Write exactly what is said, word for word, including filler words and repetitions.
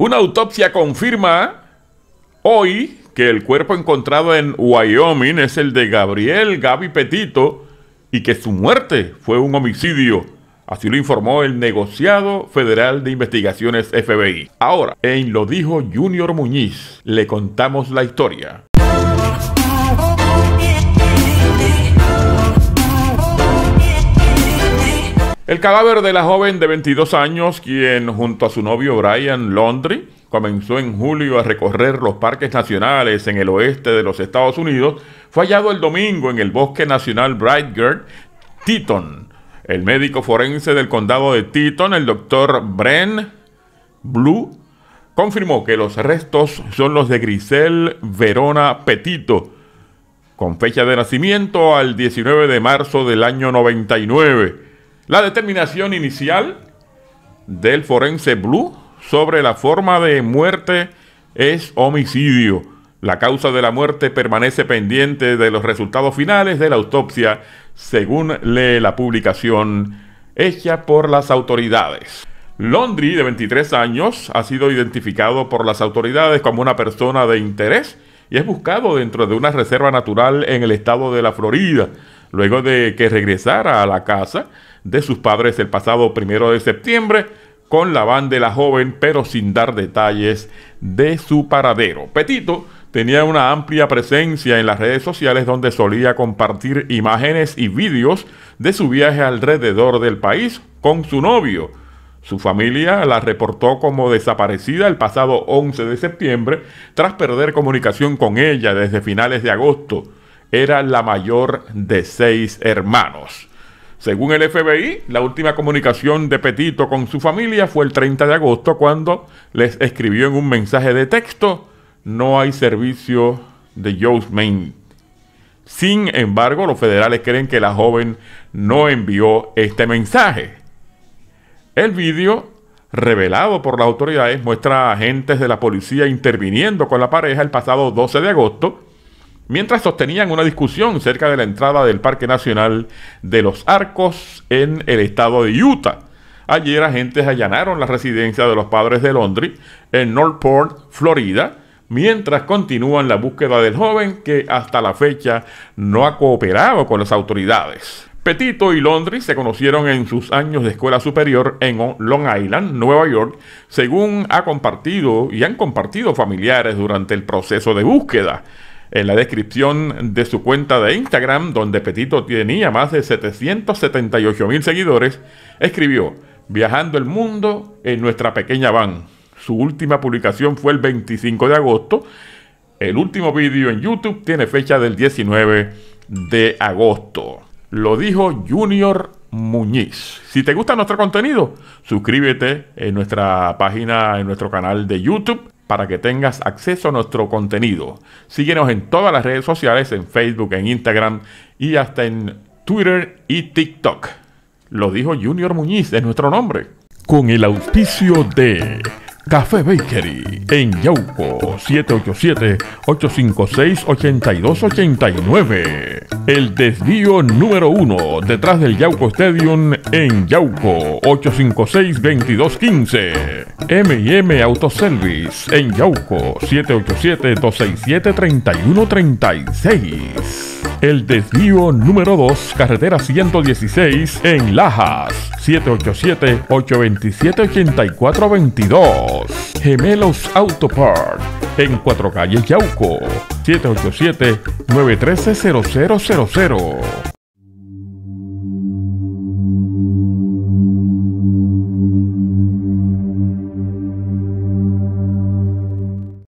Una autopsia confirma hoy que el cuerpo encontrado en Wyoming es el de Gabriel Gaby Petito y que su muerte fue un homicidio. Así lo informó el negociado federal de investigaciones F B I. Ahora, en Lo Dijo Junior Muñiz, le contamos la historia. El cadáver de la joven de veintidós años, quien junto a su novio Brian Laundrie comenzó en julio a recorrer los parques nacionales en el oeste de los Estados Unidos, fue hallado el domingo en el Bosque Nacional Bridgerd, Teton. El médico forense del condado de Teton, el doctor Brent Blue, confirmó que los restos son los de Grisel Verona Petito, con fecha de nacimiento al diecinueve de marzo del año noventa y nueve. La determinación inicial del forense Blue sobre la forma de muerte es homicidio. La causa de la muerte permanece pendiente de los resultados finales de la autopsia, según lee la publicación hecha por las autoridades. Laundrie, de veintitrés años, ha sido identificado por las autoridades como una persona de interés y es buscado dentro de una reserva natural en el estado de la Florida, luego de que regresara a la casa de sus padres el pasado primero de septiembre con la van de la joven, pero sin dar detalles de su paradero. Petito tenía una amplia presencia en las redes sociales donde solía compartir imágenes y vídeos de su viaje alrededor del país con su novio. Su familia la reportó como desaparecida el pasado once de septiembre tras perder comunicación con ella desde finales de agosto. Era la mayor de seis hermanos. Según el F B I, la última comunicación de Petito con su familia fue el treinta de agosto, cuando les escribió en un mensaje de texto: no hay servicio de Yosemite. Sin embargo, los federales creen que la joven no envió este mensaje. El vídeo revelado por las autoridades muestra a agentes de la policía interviniendo con la pareja el pasado doce de agosto, mientras sostenían una discusión cerca de la entrada del Parque Nacional de los Arcos en el estado de Utah. Ayer agentes allanaron la residencia de los padres de Laundrie en Northport, Florida, mientras continúan la búsqueda del joven, que hasta la fecha no ha cooperado con las autoridades. Petito y Laundrie se conocieron en sus años de escuela superior en Long Island, Nueva York, según ha compartido y han compartido familiares durante el proceso de búsqueda. En la descripción de su cuenta de Instagram, donde Petito tenía más de setecientos setenta y ocho mil seguidores, escribió: viajando el mundo en nuestra pequeña van. Su última publicación fue el veinticinco de agosto. El último vídeo en YouTube tiene fecha del diecinueve de agosto. Lo dijo Junior Muñiz. Si te gusta nuestro contenido, suscríbete en nuestra página, en nuestro canal de YouTube, para que tengas acceso a nuestro contenido. Síguenos en todas las redes sociales, en Facebook, en Instagram y hasta en Twitter y TikTok. Lo dijo Junior Muñiz, es nuestro nombre. Con el auspicio de Café Bakery en Yauco, siete ocho siete, ocho cinco seis, ocho dos ocho nueve. El desvío número uno detrás del Yauco Stadium en Yauco, ocho cinco seis, veintidós quince. M y M Autoservice en Yauco, siete ocho siete, dos seis siete, tres uno tres seis. El desvío número dos, carretera ciento dieciséis en Lajas, siete ocho siete, ocho dos siete, ocho cuatro dos dos. Gemelos Auto Part en Cuatro Calles Yauco, siete ocho siete, nueve uno tres, cero cero cero cero.